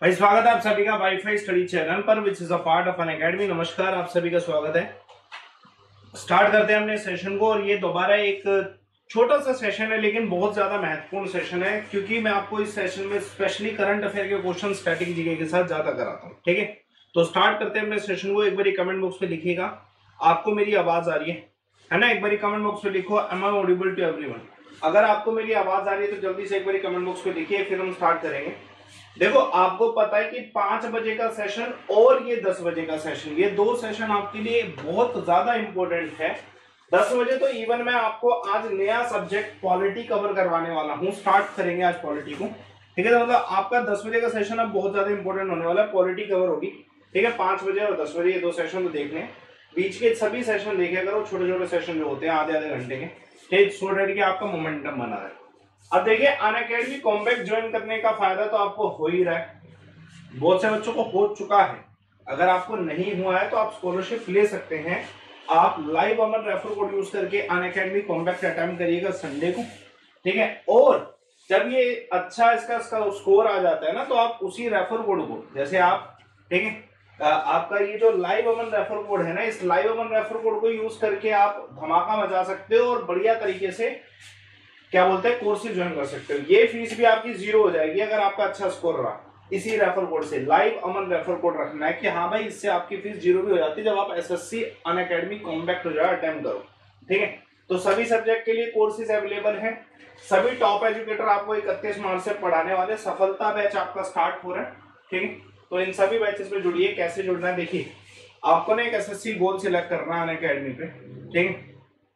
भाई स्वागत है आप सभी का वाईफाई स्टडी चैनल पर which is a part of an academy. नमस्कार, आप सभी का स्वागत है। स्टार्ट करते हैं अपने सेशन को। और ये दोबारा एक छोटा सा सेशन है लेकिन बहुत ज्यादा महत्वपूर्ण सेशन है, क्योंकि मैं आपको इस सेशन में स्पेशली करंट अफेयर के क्वेश्चन स्टैटिक जीके के साथ ज्यादा कराता हूँ। ठीक है, तो स्टार्ट करते हैं अपने सेशन को। एक बार कमेंट बॉक्स में लिखिएगा आपको मेरी आवाज आ रही है ना। एक बार कमेंट बॉक्स में लिखो am I audible to everyone. अगर आपको मेरी आवाज आ रही है तो जल्दी से एक बार कमेंट बॉक्स में लिखिए, फिर हम स्टार्ट करेंगे। देखो, आपको पता है कि 5 बजे का सेशन और ये 10 बजे का सेशन, ये दो सेशन आपके लिए बहुत ज्यादा इंपॉर्टेंट है। 10 बजे तो इवन मैं आपको आज नया सब्जेक्ट पॉलिटी कवर करवाने वाला हूं। स्टार्ट करेंगे आज पॉलिटी को। ठीक है, तो मतलब आपका 10 बजे का सेशन अब बहुत ज्यादा इंपॉर्टेंट होने वाला है। पॉलिटी कवर होगी। ठीक है, 5 बजे और 10 बजे ये दो सेशन तो देखने, बीच के सभी सेशन देखे करो। छोटे छोटे सेशन जो होते हैं आधे आधे घंटे के, ठीक, सो डेट के आपका मोमेंटम बना है। अब देखिए, अनअकैडमी कॉम्बैक्ट ज्वाइन करने का फायदा तो आपको हो ही रहा है, बहुत से बच्चों को हो चुका है। अगर आपको नहीं हुआ है तो आप स्कॉलरशिप ले सकते हैं। आप live Aman refer code use करके अनअकैडमी कॉम्बैक्ट अटेम्प्ट करिएगा संडे को। ठीक है, और जब ये अच्छा इसका स्कोर आ जाता है ना, तो आप उसी रेफर कोड को, जैसे आप, ठीक है, आपका ये जो लाइव अमन रेफर कोड है ना, इस लाइव अमन रेफर कोड को यूज करके आप धमाका मचा सकते हो और बढ़िया तरीके से क्या बोलते हैं कोर्सेज ज्वाइन कर सकते हो। ये फीस भी आपकी जीरो हो जाएगी अगर आपका अच्छा स्कोर रहा। इसी रेफर कोड से लाइव अमन रेफर कोड रखना है कि हाँ भाई, इससे आपकी फीस जीरो भी हो जाती है जब आप एसएससी अनअकैडमी कॉम्बैक्ट हो जाए अटेम्प्ट करो। ठीक है, तो सभी सब्जेक्ट के लिए कोर्सेज अवेलेबल है। सभी टॉप एजुकेटर आपको 31 मार्च से पढ़ाने वाले। सफलता बैच आपका स्टार्ट हो रहा है। ठीक है, तो इन सभी बैचेस में जुड़िए। कैसे जुड़ना है देखिए, आपको ना एक एसएससी गोल सिलेक्ट करना है अनअकैडमी पे। ठीक है,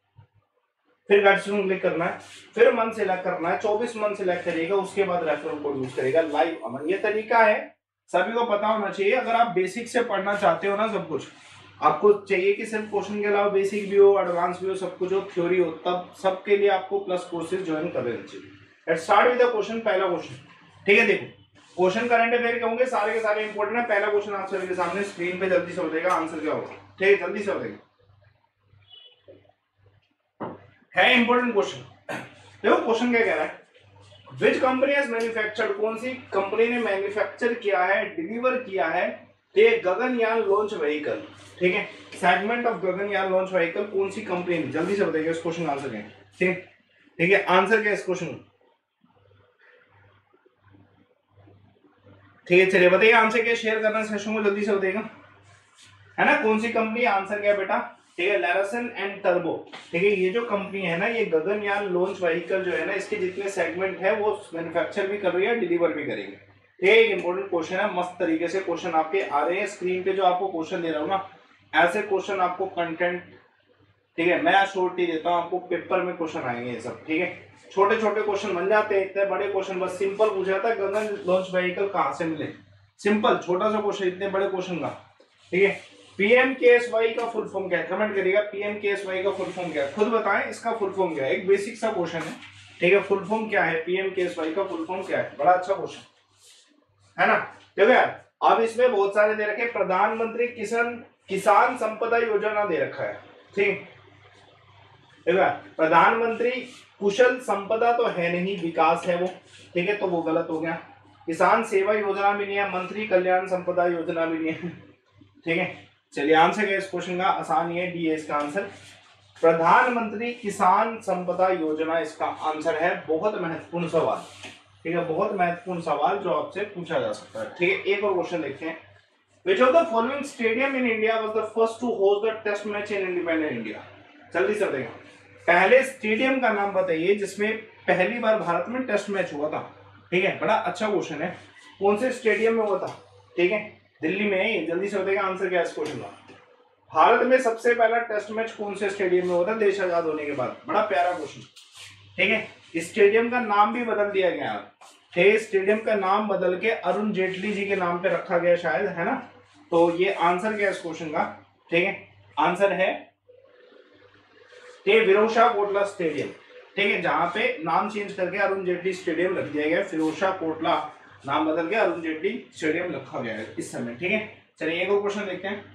फिर रजिस्ट्रेशन क्लिक करना है, फिर मंथ सिलेक्ट करना है, 24 मंथ सिलेक्ट करिएगा, उसके बाद रेफरल कोड यूज करेगा लाइव अमन। ये तरीका है, सभी को पता होना चाहिए। अगर आप बेसिक से पढ़ना चाहते हो ना, सब कुछ आपको चाहिए कि सिर्फ क्वेश्चन के अलावा बेसिक भी हो, एडवांस भी हो, सब कुछ हो, थ्योरी हो, तब सबके लिए आपको प्लस कोर्सेज ज्वाइन कर लेना चाहिए। Let's start with the question. पहला क्वेश्चन, ठीक है, देखो क्वेश्चन करंट अफेयर कहूंगे, सारे के सारे इंपॉर्टेंट है। पहला क्वेश्चन आप सभी के सामने स्क्रीन पे जल्दी से हो जाएगा, आंसर क्या होगा। ठीक है, जल्दी से हो जाएगा, है इंपॉर्टेंट क्वेश्चन। देखो क्वेश्चन क्या कह रहा है, विच कंपनी हैज मैन्युफैक्चर्ड, कौन सी कंपनी ने मैन्युफैक्चर किया है, डिलीवर किया है ये गगनयान लॉन्च व्हीकल। ठीक है, segment of Gaganyaan launch vehicle कौन सी कंपनी ने, जल्दी से बताइए इस क्वेश्चन का आंसर क्या है। ठीक, ठीक है, आंसर क्या है इस क्वेश्चन। ठीक है, चलिए बताइए आंसर क्या, शेयर करना सेशन को जल्दी से बताइएगा, है ना। कौन सी कंपनी, आंसर क्या है बेटा। ठीक है, लैरसन एंड टर्बो। ठीक है, ये जो कंपनी है ना, ये गगनयान लॉन्च व्हीकल जो है ना, इसके जितने सेगमेंट है वो मैन्युफैक्चर भी कर रही है, डिलीवर भी करेंगे। एक इंपॉर्टेंट क्वेश्चन है, मस्त तरीके से क्वेश्चन आपके आ रहे हैं स्क्रीन पे। जो आपको क्वेश्चन दे रहा हूँ ना, ऐसे क्वेश्चन आपको कंटेंट, ठीक है, मैं श्योरिटी देता हूँ आपको पेपर में क्वेश्चन आएंगे ये सब। ठीक है, छोटे छोटे क्वेश्चन बन जाते हैं, इतने बड़े क्वेश्चन बस सिंपल पूछा जाता है गगन लॉन्च व्हीकल कहाँ से मिले, सिंपल छोटा सा क्वेश्चन इतने बड़े क्वेश्चन का। ठीक है, पीएमकेएसवाई का फुल फॉर्म क्या है, कमेंट करिएगा पीएमकेएसवाई का फुल फॉर्म क्या है, खुद बताएं इसका फुल फॉर्म क्या है। एक बेसिक सा क्वेश्चन है, ठीक है, फुल फॉर्म क्या है, पीएमकेएसवाई का फुल फॉर्म क्या है, बड़ा अच्छा क्वेश्चन है ना। देखो यार, अब इसमें बहुत सारे दे रखे, प्रधानमंत्री किसान संपदा योजना दे रखा है। ठीक, देखो प्रधानमंत्री कुशल संपदा तो है नहीं, विकास है वो। ठीक है, तो वो गलत हो गया। किसान सेवा योजना भी नहीं है, मंत्री कल्याण संपदा योजना भी नहीं है। ठीक है, चलिए आंसर क्या इस क्वेश्चन का, आसान ही है, डी है इसका आंसर। प्रधानमंत्री किसान संपदा योजना इसका आंसर है। बहुत महत्वपूर्ण सवाल, ठीक है, बहुत महत्वपूर्ण सवाल जो आपसे पूछा जा सकता है। ठीक है, एक और क्वेश्चन देखते हैं। Which of the following stadium in India was the first to host the test match in independent India? जल्दी से देखो, पहले स्टेडियम का नाम बताइए जिसमें पहली बार भारत में टेस्ट मैच हुआ था। ठीक है, बड़ा अच्छा क्वेश्चन है, कौन से स्टेडियम में हुआ था। ठीक है, दिल्ली में है। जल्दी से बताइएगा आंसर क्या है इस क्वेश्चन का। भारत में सबसे पहला टेस्ट मैच कौन से स्टेडियम में हुआ था देश आजाद होने के बाद, बड़ा प्यारा क्वेश्चन। ठीक है, स्टेडियम का नाम भी बदल दिया गया है, स्टेडियम का नाम बदल के अरुण जेटली जी के नाम पे रखा गया शायद, है ना। तो ये आंसर क्या है इस क्वेश्चन का। ठीक है, आंसर है फिरोजशाह कोटला स्टेडियम। ठीक है, जहां पे नाम चेंज करके अरुण जेटली स्टेडियम रख दिया गया, फिरोजशाह कोटला नाम बदल के अरुण जेटली स्टेडियम रखा गया है इस समय। ठीक है, चलिए एक और क्वेश्चन देखते हैं।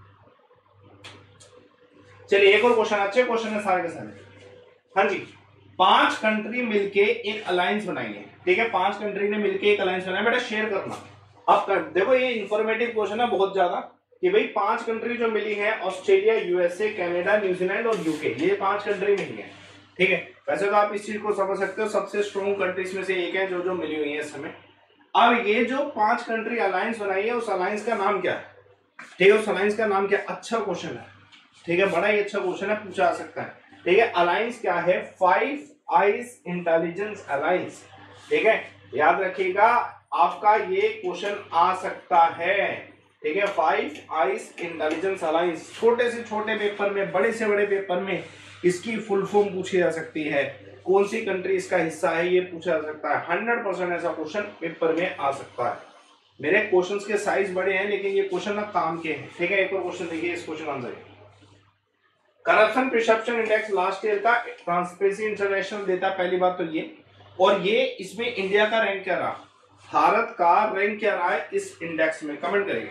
चलिए एक और क्वेश्चन, अच्छे क्वेश्चन है सारे के सारे। हाँ जी, 5 कंट्री मिलके एक अलायंस बनाएंगे, ठीक है, 5 कंट्री ने मिलके एक अलायंस बनाया, बेटा शेयर करना। अब देखो ये इंफॉर्मेटिव क्वेश्चन है बहुत ज्यादा, कि भाई 5 कंट्री जो मिली है, ऑस्ट्रेलिया, यूएसए, कनाडा, न्यूजीलैंड और यूके, ये 5 कंट्री मिली है, ठीक है। वैसे तो आप इस चीज को समझ सकते हो, सबसे स्ट्रॉन्ग कंट्रीज में से एक है जो मिली हुई है इस समय। अब ये जो 5 कंट्री अलायंस बनाई है, उस अलायंस का नाम क्या है, ठीक है, उस अलायंस का नाम क्या? अच्छा क्वेश्चन है, ठीक है, बड़ा ही अच्छा क्वेश्चन है, पूछा जा सकता है, ठीक है। अलायंस क्या है? 5 आइज इंटेलिजेंस अलायंस, ठीक है, याद रखिएगा, आपका ये क्वेश्चन आ सकता है, ठीक है। 5 आइज इंटेलिजेंस अलायंस, छोटे से छोटे पेपर में, बड़े से बड़े पेपर में इसकी फुल फॉर्म पूछी जा सकती है, कौन सी कंट्री इसका हिस्सा है ये पूछा जा सकता है, 100% ऐसा क्वेश्चन पेपर में आ सकता है। मेरे क्वेश्चंस के साइज बड़े हैं, लेकिन ये क्वेश्चन ना काम के हैं, ठीक है। एक और क्वेश्चन देखिए, इस question answer, corruption perception index last year का ट्रांसपेरेंसी इंटरनेशनल देता है, पहली बात तो ये, और ये इसमें इंडिया का रैंक क्या रहा, भारत का रैंक क्या रहा है इस इंडेक्स में, कमेंट करेंगे।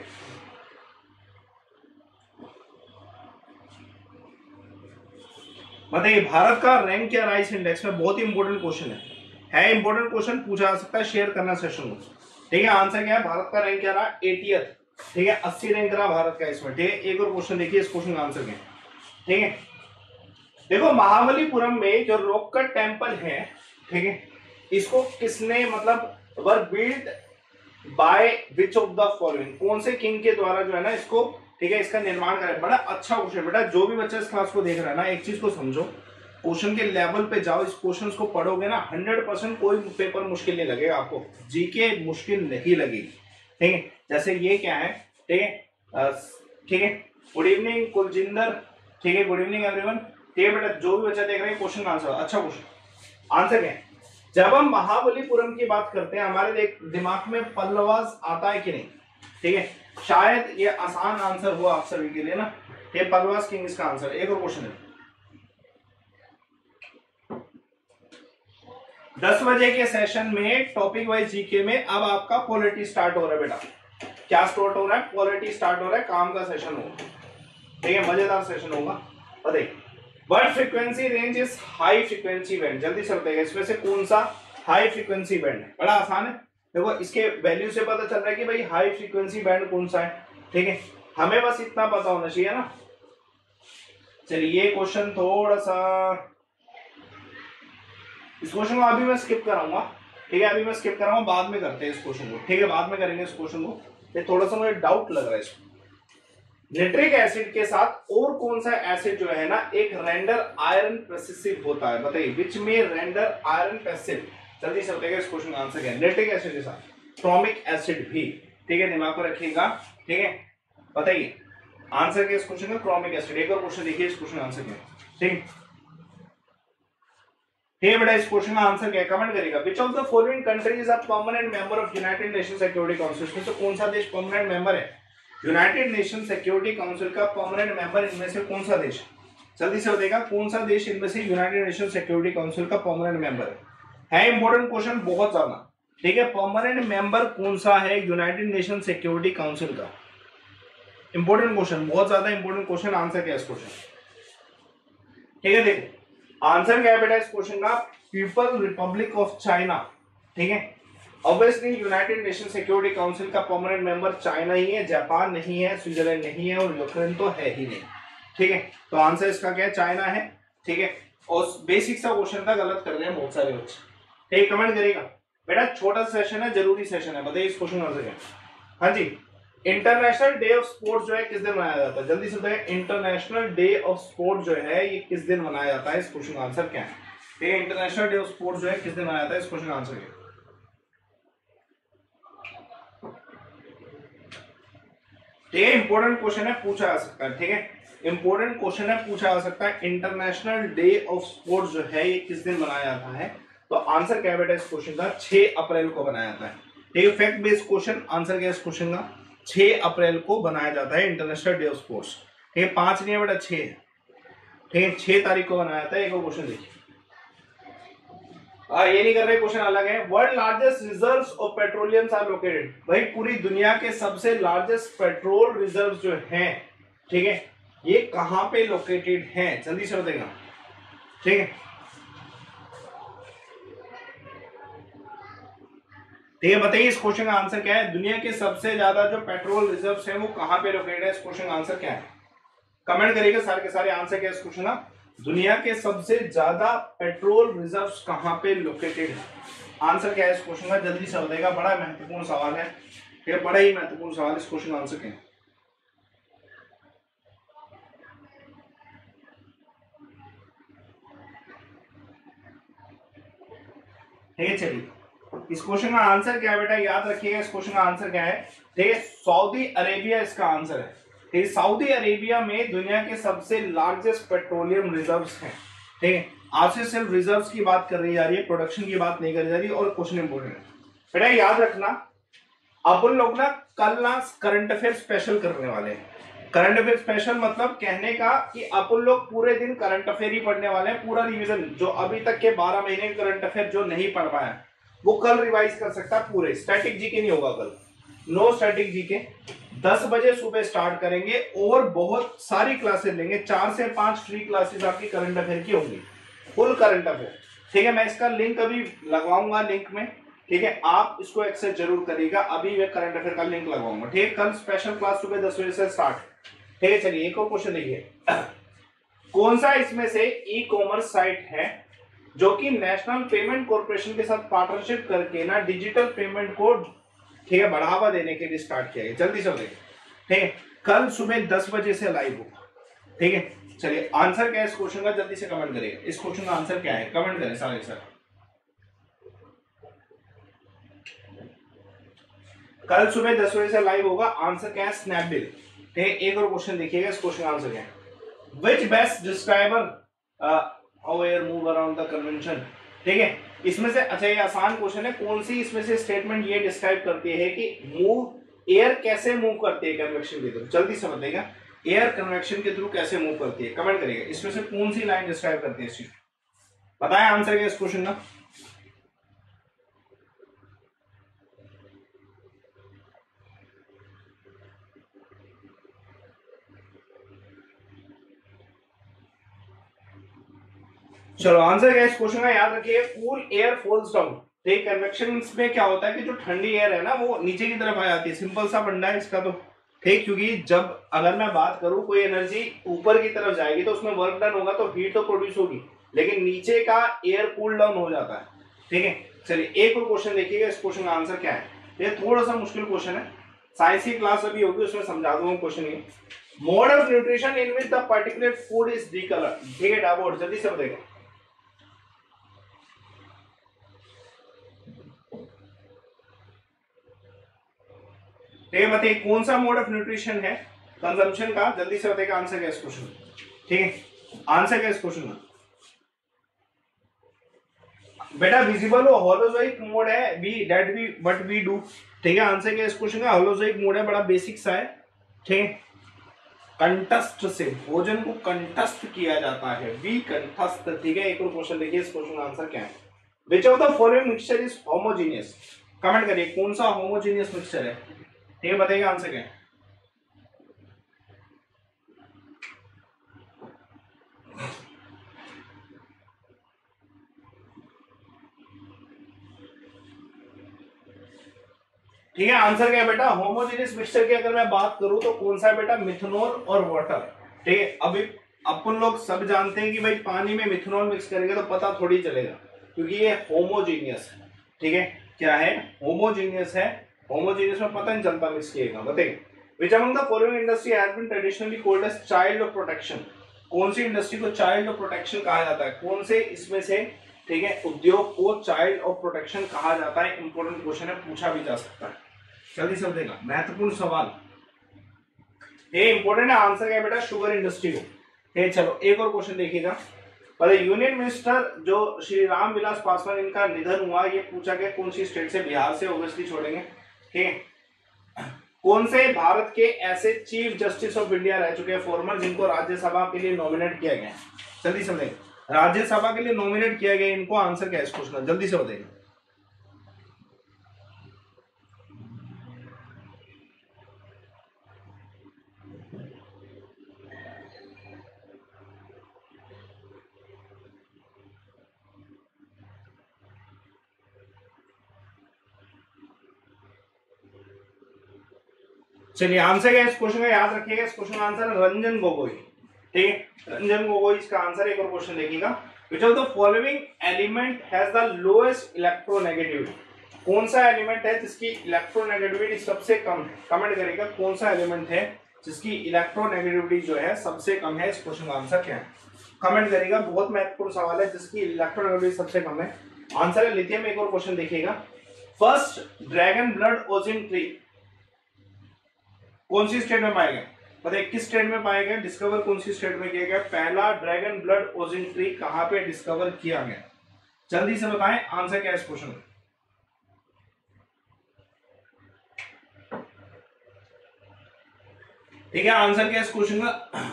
बताइए भारत का रैंक क्या रहा है इस इंडेक्स में, बहुत ही इंपॉर्टेंट क्वेश्चन है इंपॉर्टेंट क्वेश्चन, पूछा जा सकता है, शेयर करना सेशन को, ठीक है। आंसर क्या है? भारत का रैंक क्या रहा? 80th, ठीक है, 80 रैंक रहा भारत का इसमें, ठीक है। एक और क्वेश्चन देखिए, इस क्वेश्चन का आंसर क्या है, ठीक है। देखो महाबलीपुरम में जो रॉककट टेम्पल है, ठीक है, इसको किसने मतलब were build by which of the following, कौन से किंग के द्वारा जो है ना इसको, ठीक है, इसका निर्माण करें। बड़ा अच्छा क्वेश्चन बेटा, जो भी बच्चा इस क्लास को देख रहा है ना, एक चीज को समझो, क्वेश्चन के लेवल पे जाओ, इस क्वेश्चन को पढ़ोगे ना 100% कोई पेपर मुश्किल नहीं लगेगा आपको, जीके मुश्किल नहीं लगेगी, ठीक है। जैसे ये क्या है, ठीक है, ठीक है, गुड इवनिंग कुलजिंदर, ठीक है, गुड इवनिंग एवरीवन, ठीक है बेटा, जो भी बच्चा देख रहे हैं क्वेश्चन आंसर, अच्छा क्वेश्चन आंसर क्या है? जब हम महाबलीपुरम की बात करते हैं, हमारे दिमाग में पल्लवास आता है कि नहीं, ठीक है, शायद ये आसान आंसर हुआ आप सभी के लिए ना, ये पल्लवास किंग इसका आंसर। एक और क्वेश्चन है, 10 बजे के सेशन में टॉपिक वाइज जीके में अब आपका पॉलिटी स्टार्ट हो रहा है बेटा, क्या स्टार्ट हो रहा है? पॉलिटी स्टार्ट हो रहा है, काम का सेशन होगा, ठीक है, मजेदार सेशन होगा। बताइए what frequency range is high frequency band, जल्दी से बताइएगा, इसमें से कौन सा हाई फ्रीक्वेंसी बैंड है? बड़ा आसान है, देखो इसके वैल्यू से पता चल रहा है कि भाई हाई फ्रीक्वेंसी बैंड कौन सा है, ठीक है, हमें बस इतना पता होना चाहिए ना। चलिए ये क्वेश्चन थोड़ा सा, इस क्वेश्चन को अभी मैं स्किप कराऊंगा, ठीक है, अभी मैं स्किप कराऊंगा, बाद में करते हैं इस क्वेश्चन को, ठीक है, बाद में करेंगे इस क्वेश्चन को, ये थोड़ा सा मुझे डाउट लग रहा है इसमें। निट्रिक एसिड के साथ और कौन सा एसिड जो है ना एक रेंडर आयरन पैसिव होता है? बताइए विच में रेंडर आयरन पैसिव, जल्दी से बताइएगा, इस क्वेश्चन का आंसर क्या है? निट्रिक एसिड के साथ क्रोमिक एसिड भी, ठीक है, दिमाग को रखिएगा, ठीक है, बताइए आंसर क्या इस क्वेश्चन का? Chromic acid. एक और क्वेश्चन देखिए, इस क्वेश्चन का आंसर क्या है, ठीक है बेटा, इस क्वेश्चन का आंसर क्या है? कमेंट करिएगा। Which of the following countries is a permanent member of United Nation security council, इसमें से कौन सा देश परमानेंट मेंबर है यूनाइटेड नेशन सिक्योरिटी काउंसिल का? परमानेंट मेंबर इनमें से कौन सा देश? जल्दी से बताइएगा, कौन सा देश इनमें से यूनाइटेड नेशन सिक्योरिटी काउंसिल का परमानेंट मेंबर है इंपॉर्टेंट क्वेश्चन बहुत ज्यादा, ठीक है, परमानेंट मेंबर कौन सा है यूनाइटेड नेशन सिक्योरिटी काउंसिल का? इंपॉर्टेंट क्वेश्चन, बहुत ज्यादा इंपॉर्टेंट क्वेश्चन, आंसर क्या है इस क्वेश्चन, ठीक है। देखो आंसर क्या है बेटा इस क्वेश्चन का? पीपल रिपब्लिक ऑफ चाइना, ठीक है, obviously United Nation security council का परमानेंट मेंबर चाइना ही है, जापान नहीं है, स्विट्जरलैंड नहीं है, और यूक्रेन तो है ही नहीं, ठीक है, तो आंसर इसका क्या है? चाइना है, ठीक है। और बेसिक सा क्वेश्चन था, गलत कर रहे हैं बहुत सारे बच्चे, ठीक, कमेंट करेगा बेटा, छोटा सेशन है, जरूरी सेशन है, बताइए इस क्वेश्चन का आंसर क्या? हाँ जी, इंटरनेशनल डे ऑफ स्पोर्ट्स जो है किस दिन मनाया जाता है? जल्दी से बताइए, इंटरनेशनल डे ऑफ स्पोर्ट जो है ये किस दिन मनाया जाता है? इस क्वेश्चन का आंसर क्या है? ठीक है, इंटरनेशनल डे ऑफ स्पोर्ट्स जो है किस दिन मनाया जाता है? इस क्वेश्चन का आंसर क्या है? ठीक है, इंपॉर्टेंट क्वेश्चन है, पूछा जा सकता है, ठीक है, इंपॉर्टेंट क्वेश्चन है, पूछा जा सकता है। इंटरनेशनल डे ऑफ स्पोर्ट्स जो है ये किस दिन मनाया जाता है? तो आंसर क्या है बेटा इस क्वेश्चन का? 6 अप्रैल को बनाया जाता है, ठीक है, फैक्ट बेस्ड क्वेश्चन, आंसर क्या है इस क्वेश्चन का? 6 अप्रैल को बनाया जाता है इंटरनेशनल डे ऑफ स्पोर्ट्स, ठीक है, 5 नहीं है बेटा, 6 है, ठीक है, 6 तारीख को बनाया जाता है। एक और क्वेश्चन देखिए, ये नहीं कर रहे, क्वेश्चन अलग है। World largest reserves of petroleum are located, भाई पूरी दुनिया के सबसे लार्जेस्ट पेट्रोल रिजर्व्स जो हैं, ठीक है, ये कहां पे लोकेटेड हैं? जल्दी से बताइएगा, ठीक है, ठीक है, बताइए इस क्वेश्चन का आंसर क्या है? दुनिया के सबसे ज्यादा जो पेट्रोल रिजर्व्स हैं वो कहां पे लोकेटेड है? इस क्वेश्चन का आंसर क्या है? कमेंट करिएगा सारे के सारे आंसर क्या है इस क्वेश्चन का। दुनिया के सबसे ज्यादा पेट्रोल रिजर्व्स कहां पे लोकेटेड है? आंसर क्या है इस क्वेश्चन का? जल्दी से बताइएगा, बड़ा महत्वपूर्ण सवाल है, ठीक है, बड़ा ही महत्वपूर्ण सवाल। इस क्वेश्चन का आंसर क्या है? ठीक है, चलिए इस क्वेश्चन का आंसर क्या है बेटा, याद रखिएगा इस क्वेश्चन का आंसर क्या है। ठीक है, सऊदी अरेबिया इसका आंसर है। ठीक है, सऊदी अरेबिया में दुनिया के सबसे लार्जेस्ट पेट्रोलियम रिजर्व्स हैं। ठीक है, आपसे सिर्फ रिजर्व्स की बात कर रही जा रही है, प्रोडक्शन की बात नहीं करी जा रही। और क्वेश्चन इंपोर्टेंट है बेटा, याद रखना अपन लोग ना कल ना करंट अफेयर स्पेशल करने वाले हैं। करंट अफेयर स्पेशल मतलब कहने का कि अपन लोग पूरे दिन करंट अफेयर ही पढ़ने वाले हैं। पूरा रिवीजन जो अभी तक के 12 महीने के करंट अफेयर जो नहीं पढ़ पाया वो कल रिवाइज कर सकता है पूरे। स्टैटिक जीके नहीं होगा कल, नो स्टैटिक जीके। 10 बजे सुबह स्टार्ट करेंगे और बहुत सारी क्लासेस लेंगे, 4 से 5 फ्री क्लासेस आपकी करंट अफेयर की होंगी, फुल करंट अफेयर। ठीक है, मैं इसका लिंक अभी लगवाऊंगा लिंक में। ठीक है, आप इसको एक्सेस जरूर करिएगा, अभी मैं करंट अफेयर का लिंक लगवाऊंगा। ठीक है, कल स्पेशल क्लास सुबह 10 बजे से स्टार्ट। ठीक है, चलिए एक और क्वेश्चन देखिए। कौन सा इसमें से ई कॉमर्स साइट है जो कि नेशनल पेमेंट कॉर्पोरेशन के साथ पार्टनरशिप करके ना डिजिटल पेमेंट को, ठीक है, बढ़ावा देने के लिए स्टार्ट किया है? जल्दी से देखिए। ठीक है, कल सुबह 10 बजे से लाइव होगा। ठीक है, चलिए आंसर क्या है इस क्वेश्चन का? जल्दी से कमेंट करिए, इस क्वेश्चन का आंसर क्या है? कमेंट करें सारे सर। कल सुबह 10 बजे से लाइव होगा। आंसर क्या है? स्नैपडील। ठीक है, एक और क्वेश्चन देखिएगा, इस क्वेश्चन का आंसर क्या है? Which best describer how air move around the convention. ठीक है, इसमें से अच्छा ये आसान क्वेश्चन है, कौन सी इसमें से स्टेटमेंट ये डिस्क्राइब करती है कि मूव एयर कैसे मूव करती है कन्वेक्शन के थ्रू? जल्दी से बताइएगा, एयर कन्वेक्शन के थ्रू कैसे मूव करती है? कमेंट करिएगा, इसमें से कौन सी लाइन डिस्क्राइब करती है इस चीज? बताएं आंसर क्या इस क्वेश्चन का। चलो आंसर क्या है इस क्वेश्चन का? याद रखिए, कूल एयर फॉल्स डाउन। ठीक, कन्वेक्शन में क्या होता है कि जो ठंडी एयर है ना वो नीचे की तरफ आ जाती है। सिंपल सा फंडा है इसका तो। ठीक, क्योंकि जब अगर मैं बात करूं कोई एनर्जी ऊपर की तरफ जाएगी तो उसमें वर्क डन होगा तो हीट तो प्रोड्यूस होगी, लेकिन नीचे का एयर कूल डाउन हो जाता है। ठीक है, चलिए एक और क्वेश्चन देखिएगा, इस क्वेश्चन का आंसर क्या है? ये थोड़ा सा मुश्किल क्वेश्चन है, साइंस की क्लास अभी होगी उसमें समझा दूंगा क्वेश्चन। ये mode of nutrition in which the particular food is decolour. ठीक है, डाबोर्ड जल्दी से बताइएगा। ठीक है, बताइए कौन सा मोड ऑफ न्यूट्रिशन है कंजम्पशन का? जल्दी से बताइएगा आंसर क्या है इस क्वेश्चन। ठीक है, आंसर क्या है इस क्वेश्चन का? बेटा विजिबल और होलोजोइक मोड है we that we what we do. ठीक है, आंसर क्या है इस क्वेश्चन का? होलोजोइक मोड है, बड़ा बेसिक सा है। ठीक है, कंठस्थ से भोजन को कंठस्थ किया जाता है, वी कंठस्थ। ठीक है, एक और क्वेश्चन देखिए, इस क्वेश्चन का आंसर क्या है? Which of the following mixture is homogeneous? Comment करिए कौन सा होमोजीनियस मिक्सचर है? ठीक है, बताइएगा आंसर क्या है? ठीक है, आंसर क्या है बेटा? होमोजेनियस मिक्सचर की अगर मैं बात करूं तो कौन सा है बेटा? मिथनॉल और वाटर। ठीक है, अभी अपन लोग सब जानते हैं कि भाई पानी में मिथनॉल मिक्स करेंगे तो पता थोड़ी चलेगा, क्योंकि ये होमोजीनियस है। ठीक है, क्या है? होमोजीनियस है। होमोजीनियस में पता नहीं चलता मिक्स किएगा। बताइए which among the following industry has been traditionally called as child of protection? कौन सी इंडस्ट्री को चाइल्ड ऑफ प्रोटेक्शन कहा जाता है? कौन से इसमें से, ठीक है, उद्योग को चाइल्ड ऑफ प्रोटेक्शन कहा जाता है? इंपॉर्टेंट क्वेश्चन है, पूछा भी जा सकता है। जल्दी से देगा, महत्वपूर्ण सवाल ये इंपॉर्टेंट है। आंसर क्या है बेटा? शुगर इंडस्ट्री को। चलो एक और क्वेश्चन देखिएगा। पर यूनियन मिनिस्टर जो श्री राम विलास पासवान इनका निधन हुआ, ये पूछा गया कौन सी स्टेट से? बिहार से, ऑब्वियसली छोड़ेंगे। ठीक है, कौन से भारत के ऐसे चीफ जस्टिस ऑफ इंडिया रह चुके हैं फॉर्मर जिनको राज्यसभा के लिए नॉमिनेट किया गया? जल्दी से बताइए, राज्यसभा के लिए नॉमिनेट किया गया इनको, आंसर क्या है इस क्वेश्चन? जल्दी से बताइए। चलिए आंसर क्या है इस क्वेश्चन का, याद रखिएगा इस क्वेश्चन का आंसर है रंजन गोगोई। ठीक है, रंजन गोगोई इसका आंसर। एक और क्वेश्चन देखिएगा, which of the following element has the lowest electronegativity. कौन सा एलिमेंट है जिसकी इलेक्ट्रोनेगेटिविटी सबसे कम है? कमेंट करेगा कौन सा एलिमेंट है जिसकी इलेक्ट्रोनेगेटिविटी जो है सबसे कम है। इस क्वेश्चन का आंसर क्या है कमेंट करेगा। बहुत महत्वपूर्ण सवाल है, जिसकी इलेक्ट्रोनेगेटिविटी सबसे कम है, आंसर है लिथियम। एक और क्वेश्चन देखिएगा, first dragon blood origin tree कौन सी स्टेट में पाया गया? बताइए किस स्टेट में पाया गया, डिस्कवर कौन सी स्टेट में किया गया? पहला ड्रैगन ब्लड ओजिन ट्री कहां पे डिस्कवर किया गया? जल्दी से बताएं आंसर क्या है इस क्वेश्चन का। ठीक है, आंसर क्या है इस क्वेश्चन का?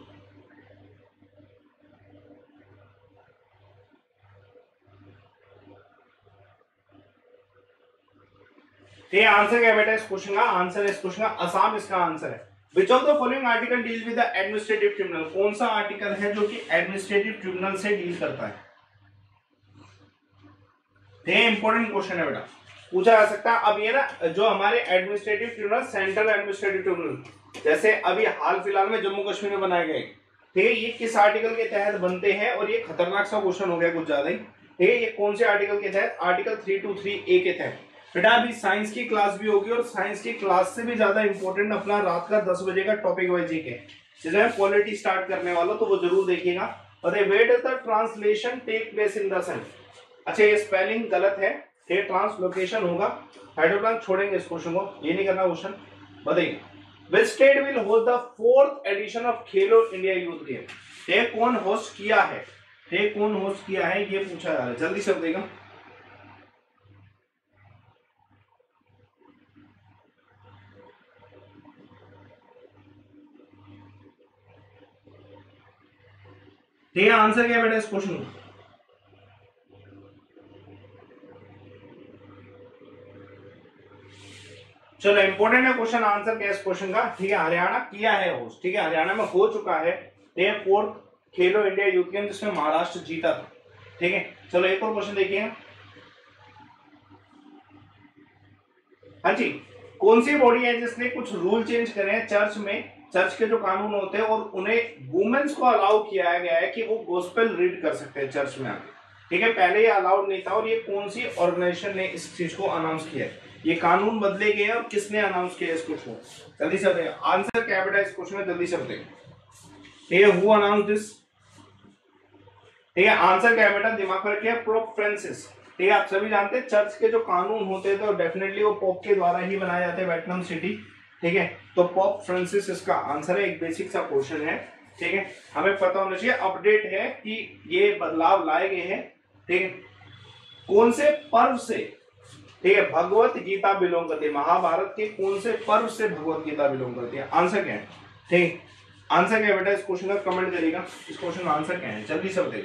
ये आंसर क्या बेटा इस क्वेश्चन का? आंसर इस क्वेश्चन का असम इसका आंसर है। Which of the following article deal with the administrative tribunal. कौन सा आर्टिकल है जो कि एडमिनिस्ट्रेटिव ट्रिब्यूनल से डील करता है? ये इंपॉर्टेंट क्वेश्चन है बेटा, पूछा जा सकता है। अब ये ना जो हमारे administrative tribunal, central administrative tribunal, जैसे अभी हाल फिलहाल में जम्मू कश्मीर में बनाए गए, ठीक है, ये किस आर्टिकल के तहत बनते हैं? और ये खतरनाक सा क्वेश्चन हो गया कुछ ज्यादा ही। ठीक है, ये कौन से आर्टिकल के तहत? आर्टिकल 323A के तहत। बेटा अभी साइंस की क्लास भी होगी, और साइंस की क्लास से भी ज्यादा इंपॉर्टेंट अपना रात का 10 बजे का टॉपिक वाइज जीके, जैसे मैं पॉलिटी स्टार्ट करने वाला, तो वो जरूर देखिएगा। बताइए where does the translation take place in the sun. अच्छा ये स्पेलिंग गलत है, ये ट्रांसलोकेशन होगा। हाइड्रोप्लान छोड़ेंगे इस क्वेश्चन को, ये नहीं करना क्वेश्चन। बताइए which state will host the 4th edition of Khelo India youth game. ये कौन होस्ट किया है? ये कौन होस्ट किया है ये पूछा जा रहा है, जल्दी से बताइएगा। ठीक है, आंसर क्या बेटा इस क्वेश्चन का? चलो इंपॉर्टेंट है क्वेश्चन, आंसर क्या है इस क्वेश्चन का? ठीक है, हरियाणा किया है होस्ट। ठीक है, हरियाणा में हो चुका है ये 4th खेलो इंडिया यूथ गेम, जिसमें महाराष्ट्र जीता था। ठीक है, चलो एक और क्वेश्चन देखिए। हाँ जी, कौन सी बॉडी है जिसने कुछ रूल चेंज करे हैं चर्च में? चर्च के जो कानून होते हैं, और उन्हें वुमेन्स को अलाउ किया गया है कि वो गॉस्पेल रीड कर सकते हैं चर्च में आके। ठीक है, पहले ये अलाउड नहीं था, और ये कौन सी ऑर्गेनाइजेशन ने इस चीज को अनाउंस किया है? ये कानून बदले गए और किसने अनाउंस किया इस क्वेश्चन को? जल्दी से बताइए आंसर क्या बेटा इस क्वेश्चन में, जल्दी से बताइए। ये हु अनाउंस दिस? ठीक है, आंसर क्या है बेटा? दिमाग पर रखिए, पोप फ्रांसिस। ठीक है, आप सभी जानते हैं चर्च के जो कानून होते थे तो डेफिनेटली वो पोप के द्वारा ही बनाए जाते हैं, वेटिकन सिटी। ठीक है, तो पोप फ्रांसिस इसका आंसर है। एक बेसिक सा क्वेश्चन है, ठीक है, हमें पता होना चाहिए। अपडेट है कि ये बदलाव लाए गए हैं। ठीक है, कौन से पर्व से, ठीक है, भगवत गीता बिलोंग करती है? महाभारत के कौन से पर्व से भगवत गीता बिलोंग करती है? आंसर क्या है? ठीक, आंसर क्या है बेटा इस क्वेश्चन का? कमेंट करिएगा इस क्वेश्चन का आंसर क्या है, जल्दी से बताइए।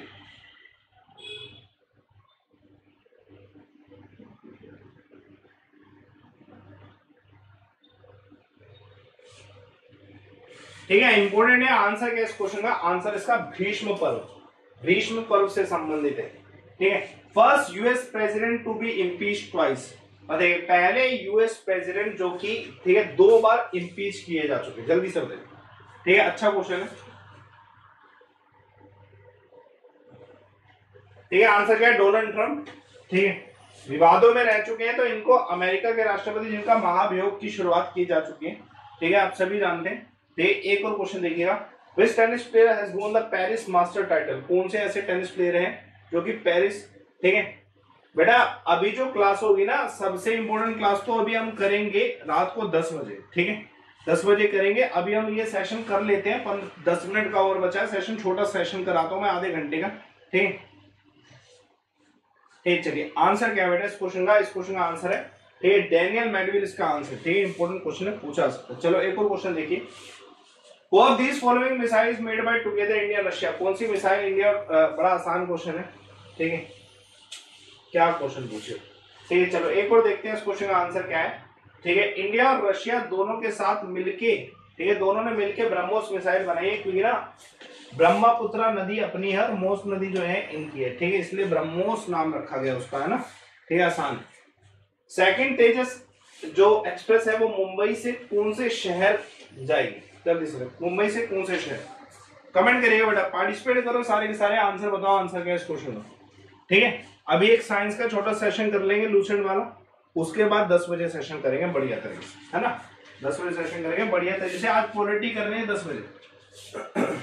ठीक है, इंपोर्टेंट है आंसर क्या इस क्वेश्चन का? आंसर इसका भीष्म पर्व, भीष्म पर्व से संबंधित है। ठीक है, first US president to be impeach twice. बताइए पहले यूएस प्रेसिडेंट जो कि, ठीक है, 2 बार इम्पीच किए जा चुके। जल्दी से बताइए। ठीक है, अच्छा क्वेश्चन है। ठीक है, आंसर क्या है? Donald Trump. ठीक है, विवादों में रह चुके हैं, तो इनको अमेरिका के राष्ट्रपति जिनका महाभियोग की शुरुआत की जा चुकी है। ठीक है, आप सभी जानते हैं। एक और क्वेश्चन देखिएगा, which tennis player has won the Paris master title. कौन से ऐसे टेनिस प्लेयर हैं जो कि पेरिस, ठीक है बेटा, अभी जो क्लास होगी ना, सबसे इंपॉर्टेंट क्लास तो अभी हम करेंगे रात को 10 बजे। ठीक है, 10 बजे करेंगे। अभी हम ये सेशन कर लेते हैं, 10 मिनट का और बचा है सेशन, छोटा सेशन कराता हूं मैं आधे घंटे का। ठीक है, चलिए आंसर क्या बेटा इस क्वेश्चन का? इस क्वेश्चन का आंसर है, ठीक है, डेनियल मेडविल इसका आंसर। ठीक है, इंपॉर्टेंट क्वेश्चन है, पूछा सकता है। चलो एक और क्वेश्चन देखिए, Who of these following missiles made by together India Russia? कौन सी मिसाइल इंडिया, बड़ा आसान क्वेश्चन है। ठीक है, क्या क्वेश्चन पूछे? ठीक है, चलो एक और देखते हैं इस क्वेश्चन का आंसर क्या है। ठीक है, इंडिया और रशिया दोनों के साथ मिलके, ठीक है, दोनों ने मिलके ब्रह्मोस मिसाइल बनाई है, क्योंकि ना ब्रह्मपुत्रा नदी अपनी है और मोस नदी जो है इनकी है। ठीक है, इसलिए ब्रह्मोस नाम रखा गया उसका, है ना। ठीक है, आसान। सेकंड तेजस जो एक्सप्रेस है वो मुंबई से कौन से शहर जाएगी? जल्दी से मुंबई से कौन से शहर? कमेंट करिएगा बेटा, पार्टिसिपेट करो, सारे के सारे आंसर बताओ, आंसर क्या है इस क्वेश्चन का। ठीक है, अभी एक साइंस का छोटा सेशन कर लेंगे लूसेंट वाला, उसके बाद 10 बजे सेशन करेंगे बढ़िया तरीके से, है ना? 10 बजे सेशन करेंगे बढ़िया तरीके से। आज पॉलिटी कर रहे हैं 10 बजे।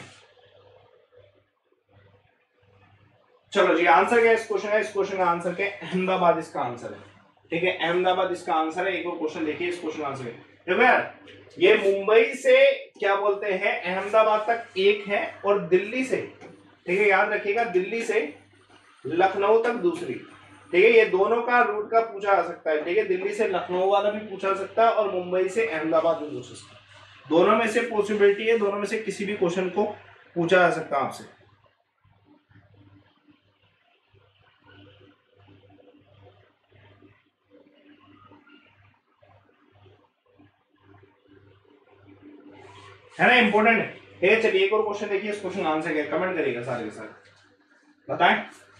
चलो जी, आंसर क्या है इस क्वेश्चन का? इस क्वेश्चन का आंसर क्या है? अहमदाबाद इसका आंसर है। ठीक है, अहमदाबाद इसका आंसर है। एक और क्वेश्चन देखिए, इस क्वेश्चन आंसर है, देखो यार, ये मुंबई से क्या बोलते हैं अहमदाबाद तक एक है, और दिल्ली से, ठीक है याद रखिएगा, दिल्ली से लखनऊ तक दूसरी। ठीक है, ये दोनों का रूट का पूछा जा सकता है। ठीक है, दिल्ली से लखनऊ वाला भी पूछा जा सकता है और मुंबई से अहमदाबाद भी पूछ सकता है। दोनों में से पॉसिबिलिटी है, दोनों में से किसी भी क्वेश्चन को पूछा जा सकता है आपसे। है ना, इंपॉर्टेंट है। चलिए एक और क्वेश्चन देखिए, इस क्वेश्चन आंसर क्या, कमेंट करिएगा सारे के सारे, बताएं।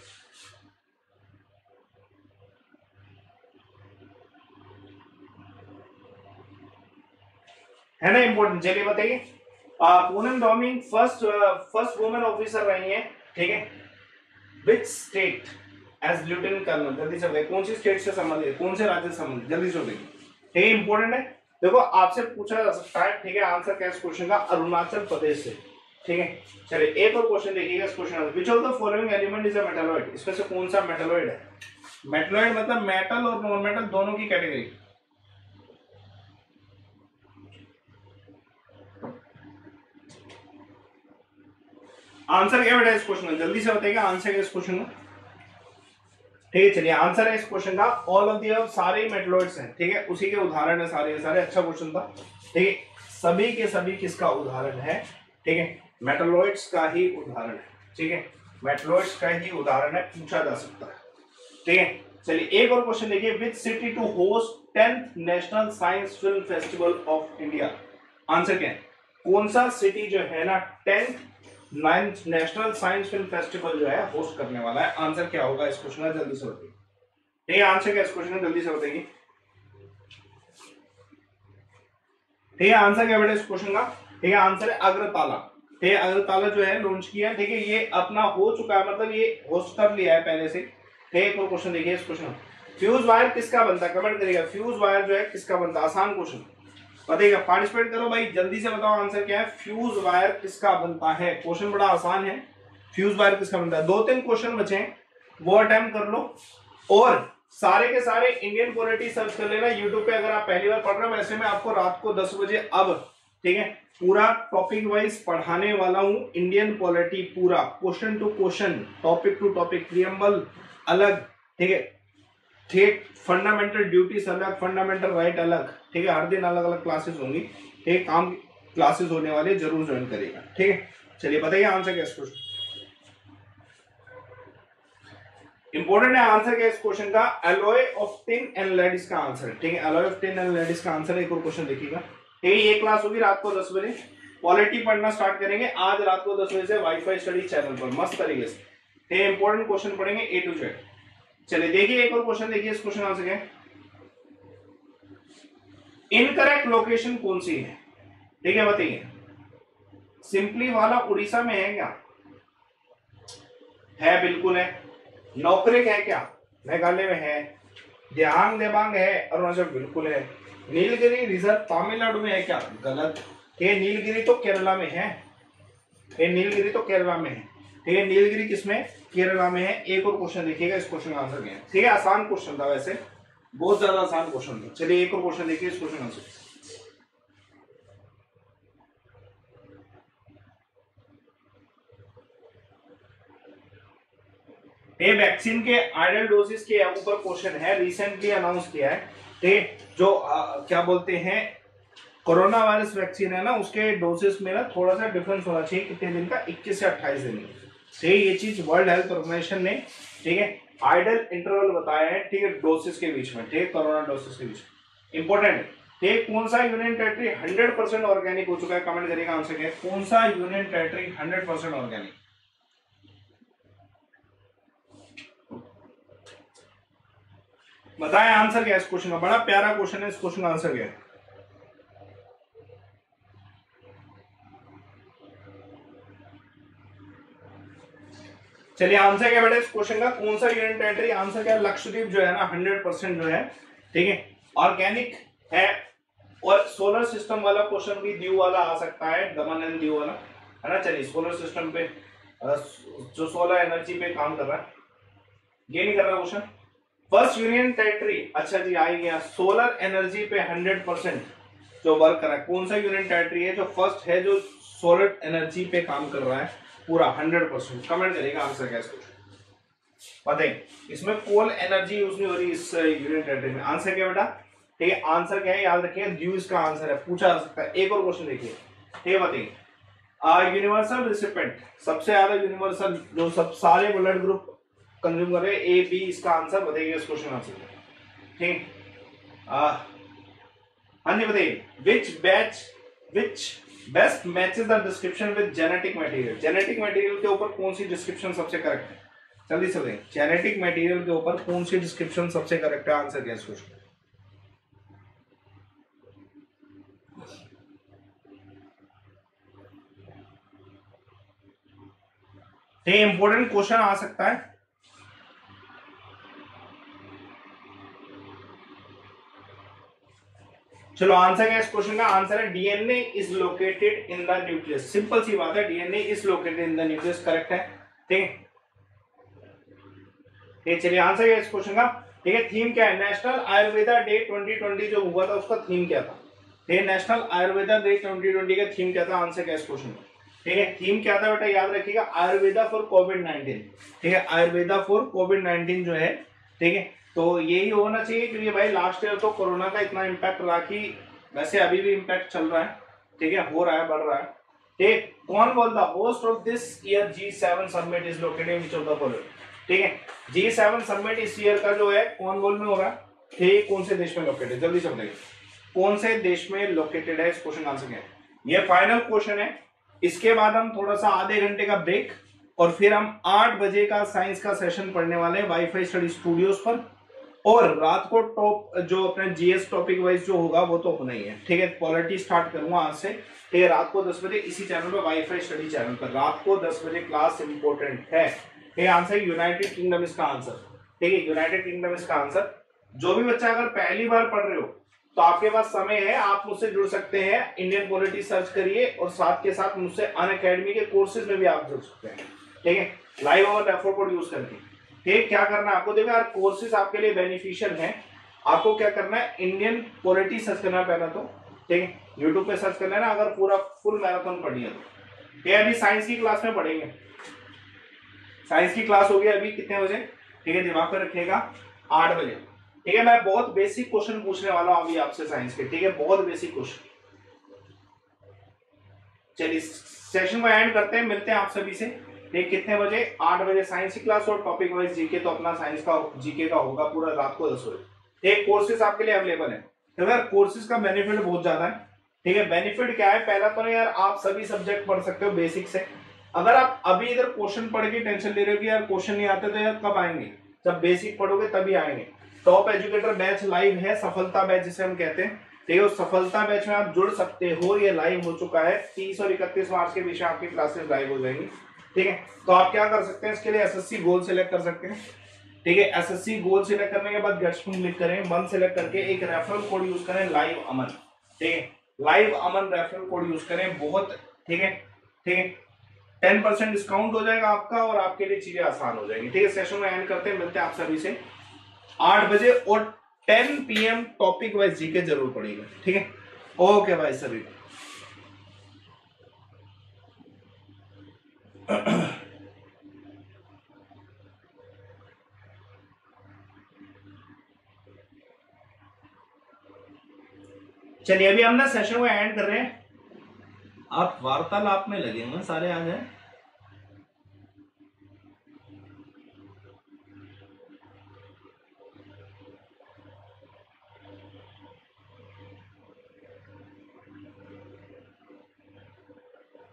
है ना इंपॉर्टेंट, चलिए बताइए। पूनम डोमिंग फर्स्ट वुमेन ऑफिसर रही है। ठीक है, which state as lieutenant colonel? जल्दी से बताइए, कौन सी स्टेट से संबंधित है, कौन से राज्य से संबंधित? जल्दी से बताइए। ठीक है, इंपॉर्टेंट है, देखो आपसे पूछा जा सकता है। ठीक है, आंसर क्या है इस क्वेश्चन का? अरुणाचल प्रदेश से। ठीक है, चलिए एक और क्वेश्चन देखिएगा इस क्वेश्चन में, which of the following element is a metalloid? इसमें से कौन सा मेटालॉइड है? मेटालॉइड मतलब मेटल और नॉन मेटल दोनों की कैटेगरी। आंसर क्या बेटा इस क्वेश्चन का? जल्दी से बताइएगा आंसर क्या इस क्वेश्चन का। ठीक है, चलिए आंसर है इस क्वेश्चन का ऑल ऑफ द अबव, सारे मेटलॉइड्स हैं। ठीक है, उसी के उदाहरण है सारे सारे। अच्छा क्वेश्चन था। ठीक है, सभी के सभी किसका उदाहरण है? ठीक है, मेटलॉइड्स का ही उदाहरण है। ठीक है, मेटलॉइड्स का ही उदाहरण है, पूछा जा सकता है। ठीक है, चलिए एक और क्वेश्चन देखिए, which city to host 10th national science film festival of India? Answer क्या है? कौन सा सिटी जो है ना 10th national science film festival जो है होस्ट करने वाला है? आंसर क्या होगा इस क्वेश्चन का? जल्दी से बताइए। ठीक है, आंसर क्या इस क्वेश्चन का? जल्दी से बताइए। ठीक है, आंसर क्या बेटा इस क्वेश्चन का? ठीक है, आंसर है अग्रताला। ठीक है, अग्रताला जो है लॉन्च किया है। ठीक है, ये अपना हो चुका है, मतलब ये होस्ट कर लिया है पहले से। ठीक है, एक और क्वेश्चन देखिए इस क्वेश्चन, फ्यूज वायर किसका बनता है? कमेंट करिएगा, फ्यूज वायर जो है किसका बनता है? आसान क्वेश्चन बताइएगा, पार्टिसिपेट करो भाई, जल्दी से बताओ आंसर क्या है? फ्यूज वायर किसका बनता है? क्वेश्चन बड़ा आसान है, फ्यूज वायर किसका बनता है? 2-3 क्वेश्चन बचे हैं, वो अटेम्प्ट कर लो, और सारे के सारे इंडियन पॉलिटी सर्च कर लेना यूट्यूब पे। अगर आप पहली बार पढ़ रहे हो, वैसे मैं आपको रात को 10 बजे अब, ठीक है, पूरा टॉपिक वाइज पढ़ाने वाला हूं इंडियन पॉलिटी, पूरा question to question, topic to topic, preamble अलग, ठीक है, ठीक, फंडामेंटल ड्यूटीज अलग, फंडामेंटल राइट अलग। ठीक है, हर दिन अलग अलग क्लासेस होंगी। ठीक है, काम क्लासेस होने वाले, जरूर ज्वाइन करिएगा। ठीक है, चलिए बताइए आंसर क्या इस क्वेश्चन? इंपॉर्टेंट है आंसर क्या इस क्वेश्चन का? Alloy of tin and lead इसका आंसर है। ठीक है, alloy of tin and lead इसका आंसर है। एक और क्वेश्चन देखिएगा। ठीक है, ये क्लास होगी रात को 10 बजे, पॉलिटी पढ़ना स्टार्ट करेंगे आज रात को 10 बजे से वाईफाई स्टडी चैनल पर, मस्त तरीके से। ठीक है, इंपॉर्टेंट क्वेश्चन पढ़ेंगे ए टू जेड। चलिए देखिए एक और क्वेश्चन, देखिए इस क्वेश्चन आंसर क्या है? इनकरेक्ट लोकेशन कौन सी है? ठीक है, बताइए। सिंपली वाला उड़ीसा में है क्या? है, बिल्कुल है। नौकरेक है क्या? मेघालय में है। दियांग देबांग है अरुणाचल, बिल्कुल है। नीलगिरी रिजर्व तमिलनाडु में है क्या? गलत। ये नीलगिरी तो केरला में है। ये नीलगिरी तो केरला में है। ठीक है, नीलगिरी किसमें? केरला में है। एक और क्वेश्चन देखिएगा, इस क्वेश्चन का आंसर क्या है? ठीक है, आसान क्वेश्चन था, वैसे बहुत ज्यादा आसान क्वेश्चन था। चलिए एक और क्वेश्चन देखिए, इस क्वेश्चन आंसर। ये वैक्सीन के आइडल डोजेस के ऊपर क्वेश्चन है, रिसेंटली अनाउंस किया है। ठीक, जो क्या बोलते हैं कोरोना वायरस वैक्सीन है ना, उसके डोजेस में ना थोड़ा सा डिफरेंस होना चाहिए। कितने दिन का? 21 से 28 दिन। ठीक है, ये चीज वर्ल्ड हेल्थ ऑर्गेनाइजेशन ने, ठीक है, आइडल इंटरवल बताया है। ठीक है, डोसेस के बीच में, ठीक है, कोरोना डोसेस के बीच में। इंपॉर्टेंट है। ठीक, कौन सा यूनियन टेरिटरी 100% ऑर्गेनिक हो चुका है? कमेंट करिएगा आंसर क्या है? कौन सा यूनियन टेरिटरी 100% ऑर्गेनिक? बताएं आंसर क्या है इस क्वेश्चन का। बड़ा प्यारा क्वेश्चन है, इस क्वेश्चन का आंसर क्या है? चलिए आंसर क्या बेटा इस क्वेश्चन का, कौन सा यूनिट टेरिटरी? आंसर क्या है? लक्षद्वीप जो है ना 100% जो है, ठीक है, ऑर्गेनिक है। और सोलर सिस्टम वाला क्वेश्चन भी दीव वाला आ सकता है, दमन एंड दीव वाला, है ना। चलिए सोलर सिस्टम पे जो सोलर एनर्जी पे काम कर रहा है, ये नहीं कर रहा क्वेश्चन। फर्स्ट यूनियन टेरिटरी, अच्छा जी आ गया, सोलर एनर्जी पे 100% जो वर्क कर रहा है। कौन सा यूनियन टेरिटरी है जो फर्स्ट है जो सोलर एनर्जी पे काम कर रहा है पूरा 100%? कमेंट करेगा आंसर क्या है। बताइए, इसमें कोल एनर्जी यूज नहीं हो रही इस यूनियन टेरिटरी में। आंसर क्या बेटा? ठीक है, आंसर क्या है याद रखिए, द्वीप इसका आंसर है, पूछा जा सकता है। एक और क्वेश्चन देखिए, ठीक है, बताइए यूनिवर्सल रिसिपेंट, सबसे ज्यादा यूनिवर्सल जो सब सारे ब्लड ग्रुप कंज्यूम कर रहे हैं, ए बी, इसका आंसर बताइए इस क्वेश्चन आंसर। ठीक, हाँ जी बताइए, which best matches the description with genetic material. Genetic material के ऊपर कौन सी डिस्क्रिप्शन सबसे करेक्ट है? जल्दी से बताइए, जेनेटिक मटेरियल के ऊपर कौन सी डिस्क्रिप्शन सबसे करेक्ट है? आंसर क्या है इस क्वेश्चन? ये इंपॉर्टेंट क्वेश्चन आ सकता है। चलो आंसर क्या है इस क्वेश्चन का? आंसर है DNA is located in the nucleus. Simple सी बात है, DNA is located in the nucleus, correct है। ठीक है, चलिए आंसर क्या है इस क्वेश्चन का? ठीक है, थीम क्या है? नेशनल आयुर्वेदा डे 2020 जो हुआ था उसका थीम क्या था? ठीक है, नेशनल आयुर्वेदा डे 2020 का थीम क्या था? आंसर क्या है इस क्वेश्चन का? ठीक है, थीम क्या था बेटा याद रखिएगा, आयुर्वेदा फॉर कोविड-19। ठीक है, आयुर्वेदा फॉर कोविड-19 जो है, ठीक है, तो यही होना चाहिए क्योंकि भाई लास्ट ईयर तो कोरोना का इतना इम्पैक्ट रहा कि वैसे अभी भी इम्पैक्ट चल रहा है, ठीक है, हो रहा है, बढ़ रहा है। ठीक, कौन बोल the host of this year G7 summit is located in which of the following? ठीक है, G7 समिट इस ईयर का जो है कौन बोल में हो रहा है? ठीक, कौन से देश में लोकेटेड? जल्दी से बताइए, कौन से देश में लोकेटेड है? इस क्वेश्चन का आंसर क्या है? ये फाइनल क्वेश्चन है। इसके बाद हम थोड़ा सा आधे घंटे का ब्रेक और फिर हम 8 बजे का साइंस का सेशन पढ़ने वाले हैं वाईफाई स्टडी स्टूडियोज पर। और रात को टॉप जो अपने जीएस टॉपिक वाइज जो होगा वो तो होना ही है, ठीक है। पॉलिटी स्टार्ट करूंगा आज से, ठीक है, रात को 10 बजे इसी चैनल पर, वाईफाई स्टडी चैनल पर रात को 10 बजे क्लास इंपॉर्टेंट है। ठीक है, आंसर यूनाइटेड किंगडम इसका आंसर। ठीक है, यूनाइटेड किंगडम इसका आंसर। जो भी बच्चा अगर पहली बार पढ़ रहे हो तो आपके पास समय है, आप मुझसे जुड़ सकते हैं, इंडियन पॉलिटी सर्च करिए और साथ के साथ मुझसे अनअकैडमी के कोर्सेज में भी आप जुड़ सकते हैं। ठीक है, लाइव और रेफर कोड यूज करके। ठीक, क्या करना है आपको? देखो यार, कोर्सेज आपके लिए बेनिफिशियल हैं। आपको क्या करना है, इंडियन पॉलिटी सर्च करना है पहला तो, ठीक है, यूट्यूब पे सर्च करना है ना, अगर पूरा फुल मैराथन पढ़ी है तो। ये अभी साइंस की क्लास में पढ़ेंगे, साइंस की क्लास होगी अभी कितने बजे? ठीक है, दिमाग पर रखिएगा 8 बजे। ठीक है, मैं बहुत बेसिक क्वेश्चन पूछने वाला हूं अभी आपसे साइंस के, ठीक है, बहुत बेसिक क्वेश्चन। चलिए सेशन को एंड करते हैं, मिलते हैं आप सभी से। ठीक, कितने बजे? 8 बजे साइंस की क्लास और टॉपिक वाइज जीके तो अपना साइंस का जीके का होगा पूरा रात को 10 बजे। एक कोर्सेज आपके लिए अवेलेबल है। तो यार कोर्सेज का बेनिफिट बहुत ज्यादा है। ठीक है, बेनिफिट क्या है? पहला तो यार आप सभी सब्जेक्ट पढ़ सकते हो बेसिक से। अगर आप अभी इधर क्वेश्चन पढ़ के टेंशन ले रहे हो कि यार क्वेश्चन नहीं आते, तो यार कब आएंगे? जब बेसिक पढ़ोगे तभी आएंगे। टॉप एजुकेटर बैच लाइव है, सफलता बैच जिसे हम कहते हैं। ठीक है, उस सफलता बैच में आप जुड़ सकते हो, ये लाइव हो चुका है। 30 और 31 मार्च के बीच आपकी क्लासेस लाइव हो जाएंगी। ठीक है, तो आप क्या कर सकते हैं इसके लिए? एसएससी गोल सिलेक्ट कर सकते हैं। ठीक है, एसएससी गोल सिलेक्ट करने के बाद गेट्स में क्लिक करें, 1 सिलेक्ट करके एक रेफरल कोड यूज करें, लाइव अमन। ठीक है, live Aman referral code use करें, बहुत ठीक है। ठीक है, 10% डिस्काउंट हो जाएगा आपका और आपके लिए चीजें आसान हो जाएंगी। ठीक है, सेशन में एंड करते हैं, मिलते हैं आप सभी से 8 बजे और 10 PM टॉपिक वाइज जीके जरूर पढ़िएगा। ठीक है, ओके भाई सभी। चलिए अभी हम ना सेशन को एंड कर रहे हैं, आप वार्तालाप में लगे हुए सारे आ जाए।